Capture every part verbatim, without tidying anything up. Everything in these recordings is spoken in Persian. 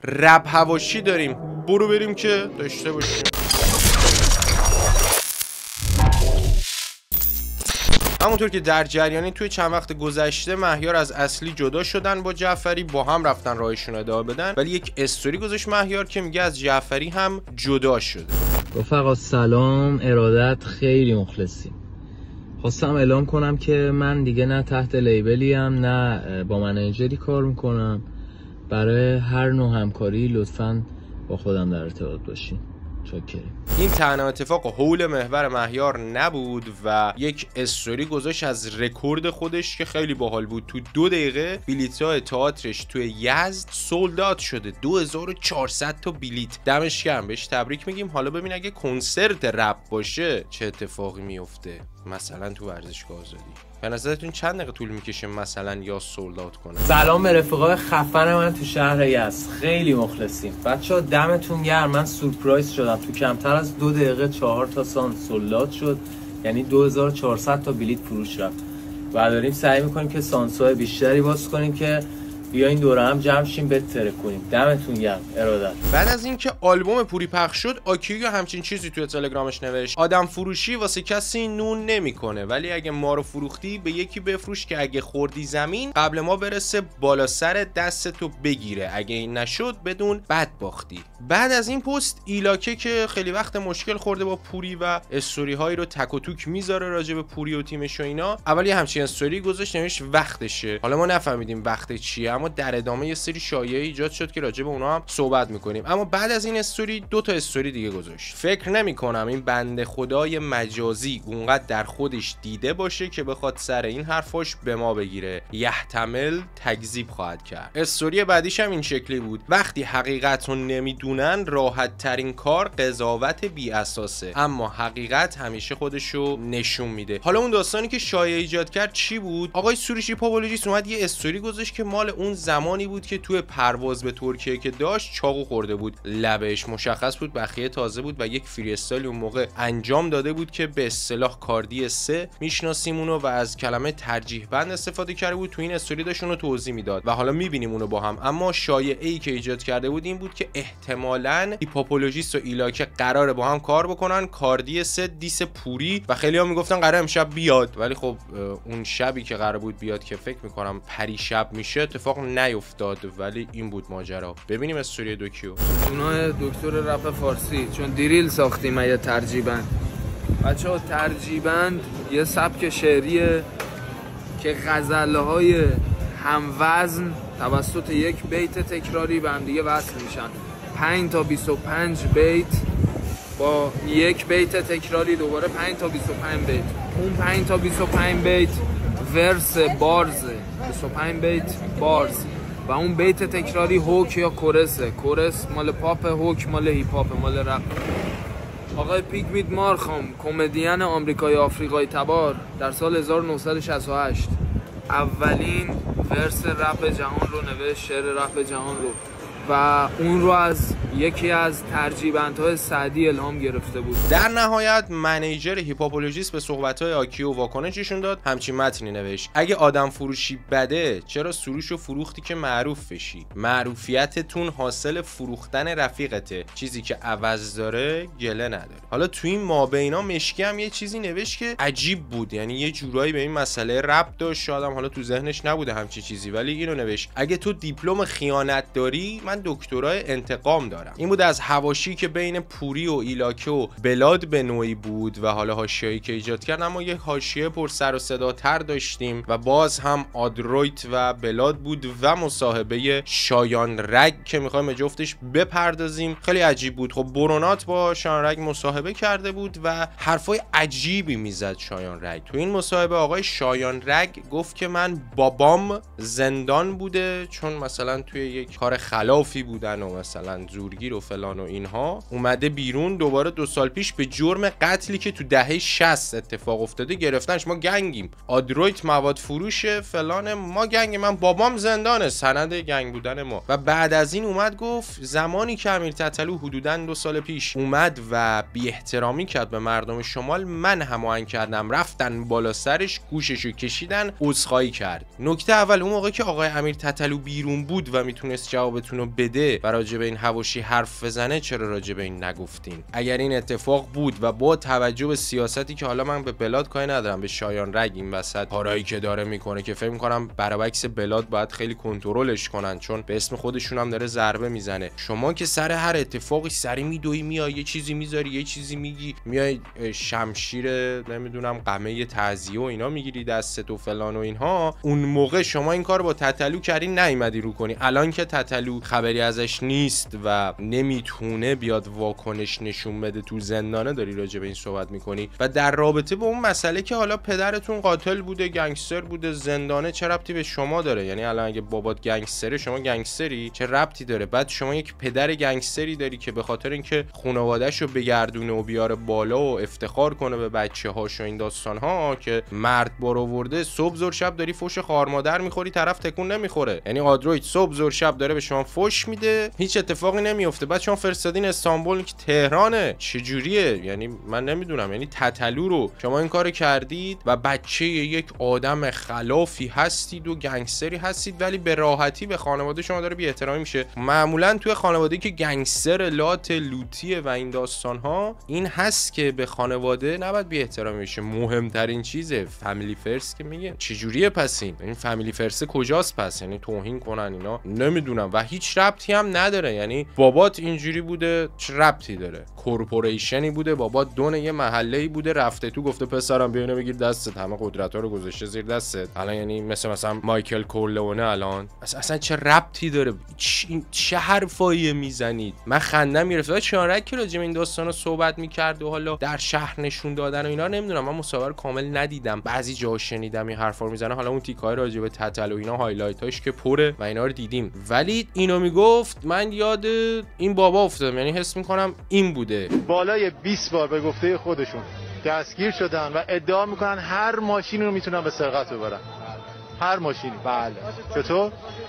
رپ حواشی داریم، برو بریم که داشته باشیم. همونطور که در جریانی توی چند وقت گذشته مهیار از اصلی جدا شدن، با جعفری با هم رفتن راهشون ادامه بدن، ولی یک استوری گذاشت مهیار که میگه از جعفری هم جدا شده. رفقا سلام، ارادت، خیلی مخلصیم. خواستم اعلام کنم که من دیگه نه تحت لیبلی ام نه با منیجری کار میکنم. برای هر نوع همکاری لطفاً با خودم در ارتباط باشین. چاکریم. این تنها اتفاق حول محور مهیار نبود و یک استوری گذاشت از رکورد خودش که خیلی باحال بود. تو دو دقیقه بلیط‌های تئاترش توی یزد سولد اوت شده، دو هزار و چهارصد تا بلیط. دمش گرم، بهش تبریک میگیم. حالا ببین اگه کنسرت رپ باشه چه اتفاقی میفته، مثلا تو ورزشگاه آزادی. به نظرتون چند دقیقه طول میکشه مثلا یا سولد اوت کنه؟ سلام به رفقای خفن من تو شهر یزد، خیلی مخلصیم بچه‌ها، دمتون گرم. من سورپرایز شدم، تو کمتر از دو دقیقه چهار تا سان سولد اوت شد، یعنی دو هزار و چهارصد تا بلیط فروش رفت و داریم سعی میکنیم که سانس‌های بیشتری باز کنیم که بیاین دوره هم جمع شیم بتره کنیم. دمتون گرم، ارادت. بعد از اینکه آلبوم پوری پخش شد، آکیو همچین چیزی توی تلگرامش نوشت: آدم فروشی واسه کسی نون نمیکنه، ولی اگه ما رو فروختی به یکی بفروش که اگه خوردی زمین قبل ما برسه بالا سر دستتو بگیره، اگه این نشد بدون بد باختی. بعد از این پست ایلاکه که خیلی وقت مشکل خورده با پوری و استوری هایی رو تک و توک میذاره راجع به پوری و تیمش و اینا، اولی همچین استوری گذاشت نوشت وقتشه. حالا ما نفهمیدیم وقت چیه، اما در ادامه یه سری شایعه ایجاد شد که راجع به اونها هم صحبت میکنیم. اما بعد از این استوری دو تا استوری دیگه گذاشت. فکر نمیکنم این بنده خدای مجازی اونقدر در خودش دیده باشه که بخواد سر این حرفاش به ما بگیره. یحتمل تکذیب خواهد کرد. استوری بعدیش هم این شکلی بود: وقتی حقیقت رو نمیدونن راحت ترین کار قضاوت بی اساسه، اما حقیقت همیشه خودشو نشون میده. حالا اون داستانی که شایعه ایجاد کرد چی بود؟ آقای سروش هیپاپولوژیست اومد یه استوری گذاشت که مال اون زمانی بود که توی پرواز به ترکیه که داشت چاقو خورده بود لبش، مشخص بود بخیه تازه بود و یک فری استایل اون موقع انجام داده بود که به اصطلاح کاردی سه میشناسیم اونو و از کلمه ترجیح بند استفاده کرده بود. تو این استوری داشت اونو توضیح میداد و حالا میبینیم اونو با هم. اما شایعه ای که ایجاد کرده بود این بود که احتمالاً هیپاپولوژیست و ایلاکه قراره با هم کار بکنن، کاردی سه دیس پوری، و خیلی ها میگفتن قراره امشب بیاد، ولی خب اون شبی که قرار بود بیاد که فکر میکنم پری شب میشه اتفاق نیفتاد، ولی این بود ماجرا. ببینیم استوری دوکیو. اونها دکتر رپ فارسی، چون دیریل ساختیم یه ترجیبند. بچه‌ها ترجیبند یه سبک شعریه که غزل‌های هموزن توسط یک بیت تکراری به هم دیگه وصل میشن. پنج تا بیست و پنج بیت با یک بیت تکراری، دوباره پنج تا بیست و پنج بیت. اون پنج تا بیست و پنج بیت ورس بارزه، بیست و پنج بیت بارز، و اون بیت تکراری هوک یا کورسه. کورس مال پاپ، هوک مال هیپ هاپ، مال رپ. آقای پیگمید مارخام، کمدین آمریکایی آفریقایی تبار، در سال هزار و نهصد و شصت و هشت اولین ورس رپ جهان رو نوشت، شعر رپ جهان رو، و اون رو از یکی از ترجیبندهای سعدی الهام گرفته بود. در نهایت منیجر هیپاپولوژیست به صحبت‌های آکیو واکنششون داد، همچین متنی نوشت: اگه آدم فروشی بده چرا سروش و فروختی که معروف بشی؟ معروفیتتون حاصل فروختن رفیقته، چیزی که عوض داره گله نداره. حالا تو این مابینا مشکی هم یه چیزی نوشت که عجیب بود، یعنی یه جورایی به این مسئله ربط داشت، شاید حالا تو ذهنش نبوده همچین چیزی، ولی اینو نوشت: اگه تو دیپلم خیانت داری من دکترای انتقام دارم. این بود از حواشی که بین پوری و ایلاکه و بلاد به نوعی بود و حالا حاشیه‌ای که ایجاد کرد. اما یک حاشیه پر سر و صدا تر داشتیم و باز هم آدرویت و بلاد بود و مصاحبه شایان رگ که میخوایم به جفتش بپردازیم. خیلی عجیب بود. خب برونات با شایان رگ مصاحبه کرده بود و حرفای عجیبی میزد شایان رگ. تو این مصاحبه آقای شایان رگ گفت که من بابام زندان بوده چون مثلا توی یک کار خلافی بودن و مثلا زورگیر و فلان و اینها، اومده بیرون. دوباره دو سال پیش به جرم قتلی که تو دهه شصت اتفاق افتاده گرفتنش. ما گنگیم، آدرویت مواد فروشه فلان، ما گنگ، من بابام زندانه، سند گنگ بودن ما. و بعد از این اومد گفت زمانی که امیر تتلو حدوداً دو سال پیش اومد و بی احترامی کرد به مردم شمال، من هماهنگ کردم، رفتن بالا سرش، گوششو کشیدن، عذرخواهی کرد. نکته اول، اون موقع که آقای امیر تتلو بیرون بود و میتونست جوابتون رو بده و راجع به این حواشی حرف بزنه چرا راجع به این نگفتین؟ اگر این اتفاق بود و با توجه به سیاستی که حالا من به بلاد کاری ندارم، به شایان رگ این وسط کارایی که داره میکنه که فکر میکنم برعکس بلاد باید خیلی کنترلش کنن، چون به اسم خودشون هم داره ضربه میزنه. شما که سر هر اتفاقی سری میدوی میای یه چیزی میذاری یه چیزی میگی، میای شمشیر نمیدونم قمه تعزیه و اینا میگیری دستت و فلان و اینها، اون موقع شما این کار با تتلو کردین نیومدی رو کنی. الان که تتلو خبری ازش نیست و نمیتونه بیاد واکنش نشون بده تو زندانه، داری راجع به این صحبت میکنی و در رابطه با اون مسئله که حالا پدرتون قاتل بوده، گنگستر بوده، زندانه، چه ربطی به شما داره؟ یعنی الان اگه بابات گنگستره شما گنگستری، چه ربطی داره؟ بعد شما یک پدر گنگستری داری که به خاطر اینکه خانواده‌شو بگردونه و بیاره بالا و افتخار کنه به بچه‌هاش و این داستان‌ها که مرد بار آورده، صبح زور شب داری فوش خار مادر میخوری، طرف تکون نمیخوره. یعنی آدروید صبح زور شب داره به شما فوش میده، هیچ اتفاقی نمیفته. بعد شما فرستادین استانبول که تهرانه، چه جوریه؟ یعنی من نمیدونم. یعنی تتلو رو شما این کارو کردید و بچه یک آدم خلافی هستید و گنگستری هستید، ولی به راحتی به خانواده شما داره بی احترامی میشه. معمولا توی خانواده که گنگستر لات لوتیه و این داستان ها این هست که به خانواده نباید بی احترامی بشه. مهمترین چیزه فامیلی فرست که میگه. چه جوریه پس این؟ این فامیلی فرست کجاست پس؟ یعنی توهین کنن اینا؟ نمیدونم. و هیچ ربطی هم نداره. یعنی بابات اینجوری بوده، چه ربطی داره؟ کورپوریشنی بوده، بابات دون یه محله‌ای بوده، رفته تو گفته پسرم بیا اینو بگیر دستت، همه قدرت‌ها رو گذاشته زیر دستت. الان یعنی مثل مثلا مایکل کورلئونه الان اصلا چه ربطی داره؟ چه حرفایی میزنید؟ من خندم میرفت. شارک که راجع به این داستانا صحبت میکرد و حالا در شهر نشون دادن و اینا، نمیدونم، من مصاحبه کامل ندیدم، بعضی جاها شنیدم این حرفا رو میزنه. حالا اون تیکای راجع به تتل و اینا هایلایتاش که پره و اینا رو دیدیم، ولی اینو میگفت من یاد این بابا افتادم. یعنی حس میکنم این بوده. بالای بیست بار به گفته خودشون دستگیر شدن و ادعا میکنن هر ماشینی رو میتونن به سرقت ببرن. هر ماشینی. بله. چطور؟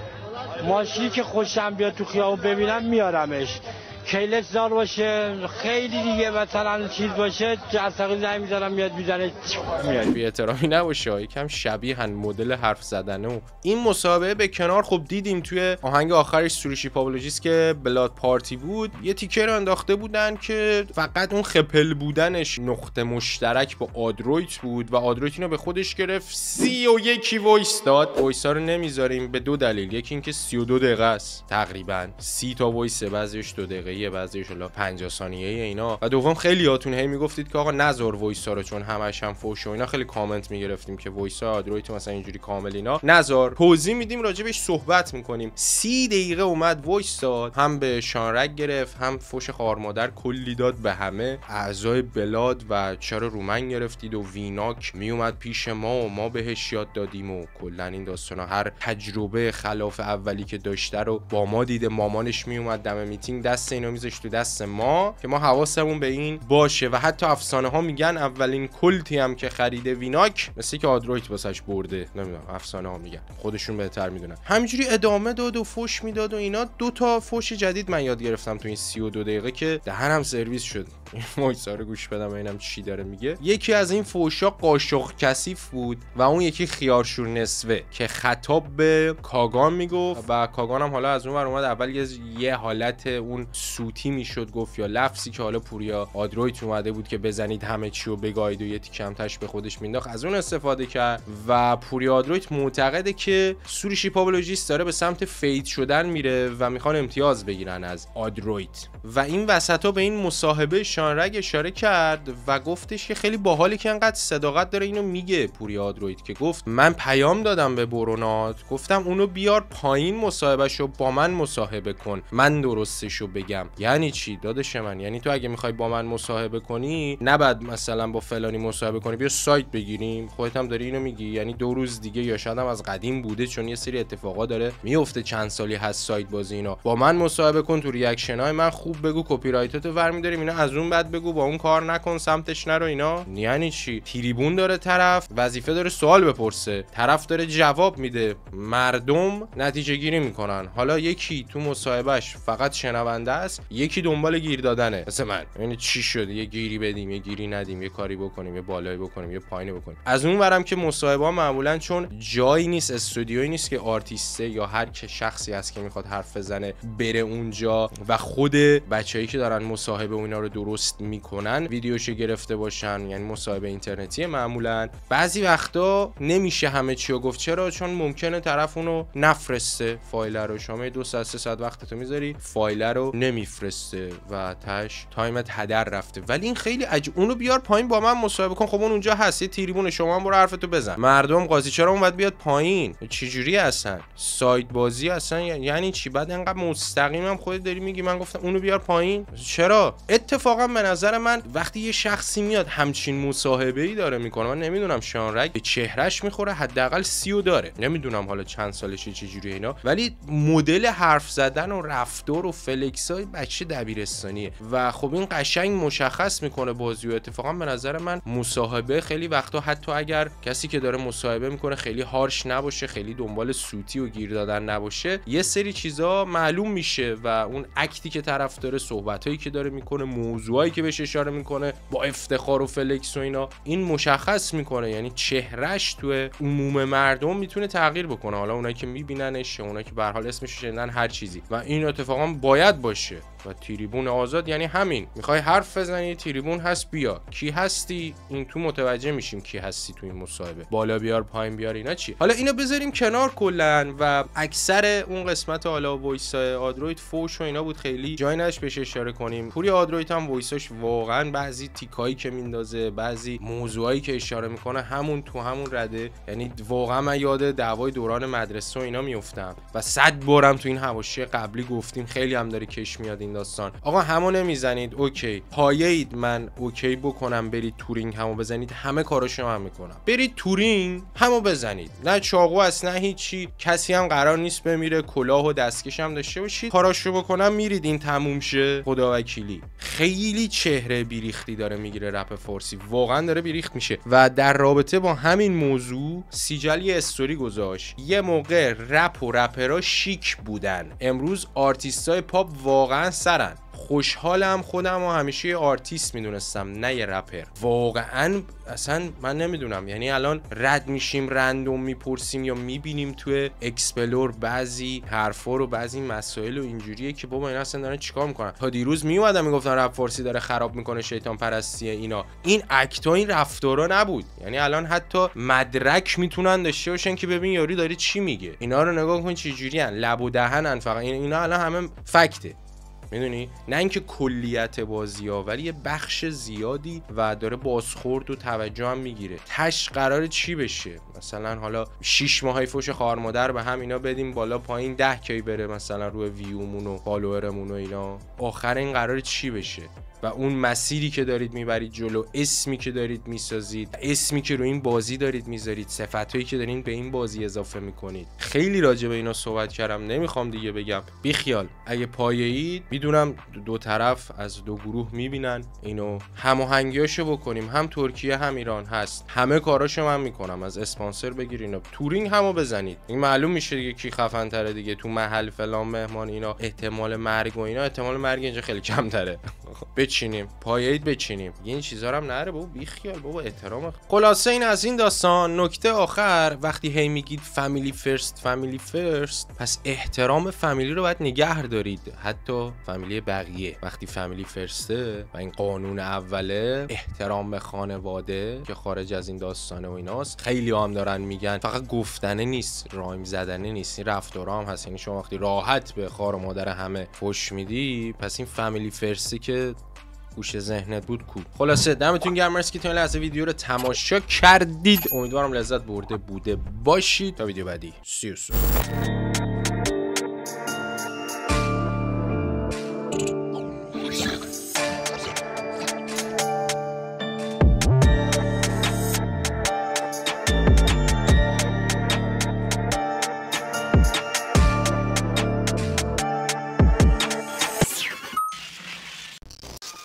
ماشینی که خوشم بیاد تو خیابون ببینم میارمش. کیلش دار باشه، خیلی دیگه مثلا چیز باشه، جرثقیل زنگ میذارم میاد میزنه میاد. بی احترامی نباشه، یکم شبیهن مدل حرف زدنه. و این مسابقه به کنار، خب دیدیم توی آهنگ آخرش سروشی پاولوژیس که بلاد پارتی بود، یه تیکر رو انداخته بودن که فقط اون خپل بودنش نقطه مشترک با آدرویت بود و آدرویت اینو به خودش گرفت، سی و یکی وایس داد. وایسا رو نمیذاریم به دو دلیل. یکی اینکه سی و دو دقیقه است تقریبا، سی تا وایس، بعضیش دو دقیقه، بعضیش الا پنجاه ثانیه‌ای اینا. و دوم خیلی هاتون هی میگفتید که آقا نذار وایسا رو، چون همش هم فوش و اینا. خیلی کامنت میگرفتیم که وایسا آدرویت مثلا اینجوری کامل اینا نذار. توضیح میدیم راجبش صحبت میکنیم. سی دقیقه اومد وایس داد، هم به شانرک گرفت، هم فوش خار مادر کلی داد به همه اعضای بلاد و چرا رومن گرفتید و ویناک میومد پیش ما و ما بهش یاد دادیم و کلا این داستانا. هر تجربه خلاف اولی که داشته رو با ما دیده. مامانش میومد دم میتینگ دست اینو میذاشت تو دست ما که ما حواسمون به این باشه. و حتی افسانه ها میگن اولین کلتی هم که خریده ویناک مثل که آدرویت واسش برده. نمیدونم، افسانه ها میگن، خودشون بهتر میدونن. همینجوری ادامه داد و فوش میداد و اینا. دو تا فوش جدید من یاد گرفتم تو این سی و دو دقیقه که دهنم سرویس شد. وایسا رو گوش بدم ببینم چی داره میگه. یکی از این فوشا قاشق کثیف بود و اون یکی خیارشور نسوه که خطاب به کاگان میگفت و کاگان هم حالا از اون ور اومد اول یه حالت اون سوتی میشد گفت یا لفظی که حالا پوریا آدرویت اومده بود که بزنید همه چی رو بگاید و یه تیکم تاش به خودش مینداخت، از اون استفاده کرد. و پوریا آدرویت معتقده که سروشی پاولوژیس داره به سمت فید شدن میره و میخوان امتیاز بگیرن از آدرویت. و این وسطا به این مصاحبه شانرگ اشاره کرد و گفتش که خیلی باحاله که انقدر صداقت داره اینو میگه پوریا آدرویت، که گفت من پیام دادم به برونات، گفتم اونو بیار پایین مصاحبهشو با من مصاحبه کن، من درستشو بگم. یعنی چی داداش من؟ یعنی تو اگه میخوای با من مصاحبه کنی نباید مثلا با فلانی مصاحبه کنی، بیا سایت بگیریم. خودت هم داری اینو میگی. یعنی دو روز دیگه یا شاید هم از قدیم بوده، چون یه سری اتفاقات داره میفته چند سالی هست سایت بازی اینا. با من مصاحبه کن، تو ریاکشن های من خوب بگو، کپی رایتاتو ور می‌داریم اینا. از اون اون بعد بگو با اون کار نکن، سمتش نرو اینا. یعنی چی؟ تریبون داره طرف، وظیفه داره سوال بپرسه، طرف داره جواب میده، مردم نتیجه گیری میکنن. حالا یکی تو مصاحبهش فقط شنونده است، یکی دنبال گیر دادنه مثل من. یعنی چی شد؟ یه گیری بدیم، یه گیری ندیم، یه کاری بکنیم، یه بالایی بکنیم، یه پایینی بکنیم. از اون ورم که مصاحبه معمولا چون جایی نیست، استودیویی نیست که آرتیسته یا هر که شخصی هست که میخواد حرف بزنه بره اونجا و خود بچه‌ای که دارن مصاحبه و اینا رو درست میکنن ویدیوشو گرفته باشن. یعنی مصاحبه اینترنتی معمولا بعضی وقتا نمیشه همه چی رو گفت. چرا؟ چون ممکنه طرف اونو نفرسته، فایل رو. شما دو ساعت سه ساعت وقتتو میذاری، فایل رو نمیفرسته و تاش تایمت هدر رفته. ولی این خیلی عجیب. اونو بیار پایین با من مصاحبه کن. خب اون اونجا هست، یه تریبون، شما هم برو حرفتو بزن. مردم قاضی چرا اون بعد بیاد پایین؟ چه جوری هستن؟ سایت بازی هستن؟ یعنی چی؟ بعد انقدر مستقیمم خودت داری میگی من گفتم اونو بیار پایین. چرا؟ اتفاقا به نظر من وقتی یه شخصی میاد همچین مصاحبه‌ای داره میکنه، من نمیدونم شانرگ به چهرهش میخوره، حداقل سی داره، نمیدونم حالا چند سالشه چه جوری اینا، ولی مدل حرف زدن و رفتار و فلکسای بچه دبیرستانیه و خب این قشنگ مشخص میکنه بازیو. اتفاقا به نظر من مصاحبه خیلی وقتا حتی اگر کسی که داره مصاحبه میکنه خیلی هارش نباشه، خیلی دنبال سوتی و گیر دادن نباشه، یه سری چیزا معلوم میشه و اون اکتی که طرف داره، صحبتایی که داره میکنه، موضوعایی که بهش اشاره میکنه با افتخار و فلکس و اینا، این مشخص میکنه. یعنی چهرهش تو عموم مردم میتونه تغییر بکنه، حالا اونایی که میبیننش، اونایی که به هر حال اسمش شنیدن، هر چیزی. و این اتفاقا باید باشه. و تریبون آزاد یعنی همین، میخوای حرف بزنی تریبون هست، بیا. کی هستی؟ این تو متوجه میشیم کی هستی تو این مصاحبه. بالا بیار، پایین بیار، اینا چی؟ حالا اینو بذاریم کنار کلا. و اکثر اون قسمت حالا وایس آندروید فوش و اینا بود، خیلی جای نداشت بهش اشاره کنیم. پوری آندروید هم وایساش واقعا بعضی تیکایی که میندازه، بعضی موضوعایی که اشاره میکنه همون تو همون رده. یعنی واقعا من یاد دعوای دوران مدرسه و اینا میافتم و صد بارم تو این حواشی قبلی گفتیم، خیلی هم داره کش میاد این داستان. آقا همو نمیزنید، اوکی پایه‌اید، من اوکی بکنم برید تورینگ همو بزنید، همه کاراشو هم میکنم، برید تورینگ همو بزنید، نه چاقو است نه هیچی، کسی هم قرار نیست بمیره، کلاه و دستکش هم داشته باشید، کاراشو بکنم میرید، این تموم شه. خدا وکیلی خیلی چهره بیریختی داره میگیره رپ فارسی، واقعا داره بیریخت میشه. و در رابطه با همین موضوع سیجل یه استوری گذاشت، یه موقع رپ و رپرها شیک بودن، امروز آرتیستای پاپ واقعا سرن. خوشحالم خودم و همیشه یه آرتیست میدونستم نه یه رپر. واقعا اصلا من نمیدونم، یعنی الان رد میشیم رندوم میپرسیم یا میبینیم توی اکسپلور بعضی حرفا رو، بعضی مسائل و اینجوریه که بابا اینا اصلا دارن چیکار میکنن. تا دیروز میومدن میگفتن رپ فارسی داره خراب میکنه، شیطان پرستیه، اینا این اکتا این رفتارا نبود. یعنی الان حتی مدرک میتونن داشته باشن که ببین یاری داره چی میگه، اینا رو نگاه کن چه جوریان، لب و دهنن فقط. اینا الان همه فکته، میدونی، نه اینکه کلیت بازی‌ها ولی یه بخش زیادی و داره بازخورد و توجه هم میگیره. تش قراره چی بشه؟ مثلا حالا شش ماهای فوش خار مادر به هم اینا بدیم بالا پایین، ده کی بره مثلا روی ویومون و فالوورمون و اینا، آخر این قراره چی بشه؟ و اون مسیری که دارید میبرید جلو، اسمی که دارید میسازید، اسمی که رو این بازی دارید میذارید، صفاتایی که دارین به این بازی اضافه میکنید. خیلی راجع به اینا صحبت کردم، نمیخوام دیگه بگم. بیخیال، اگه پایه‌اید میدونم دو طرف از دو گروه میبینن، اینو هماهنگیاشو بکنیم، هم ترکیه هم ایران هست، همه کاراشو من میکنم، از اسپانسر بگیرین، تورینگ همو بزنید، این معلوم میشه دیگه کی خفن تره دیگه. تو محل فلان مهمان اینا احتمال مرگ و اینا، احتمال مرگ اینجا خیلی کم تره. بچینیم پایه‌اید، بچینیم این چیزا رو هم نره بابا، بی خیال بابا، احترام. خلاصه این از این داستان. نکته آخر، وقتی هی میگید فامیلی فرست فامیلی فرست، پس احترام فامیلی رو باید نگه دارید، حتی فامیلی بقیه. وقتی فامیلی فرسته و این قانون اوله، احترام به خانواده که خارج از این داستانه و ایناست، خیلی هم دارن میگن فقط گفتنه نیست، رایم زدنه نیست، این رفتارا هم هست. یعنی شما وقتی راحت به خار و مادر همه فوش میدی، پس این فامیلی فرستی که گوش ذهنت بود کو. خلاصه دمتون گرم، مرسی که تا این لحظه ویدیو رو تماشا کردید، امیدوارم لذت برده بوده باشید. تا ویدیو بعدی سی و سو.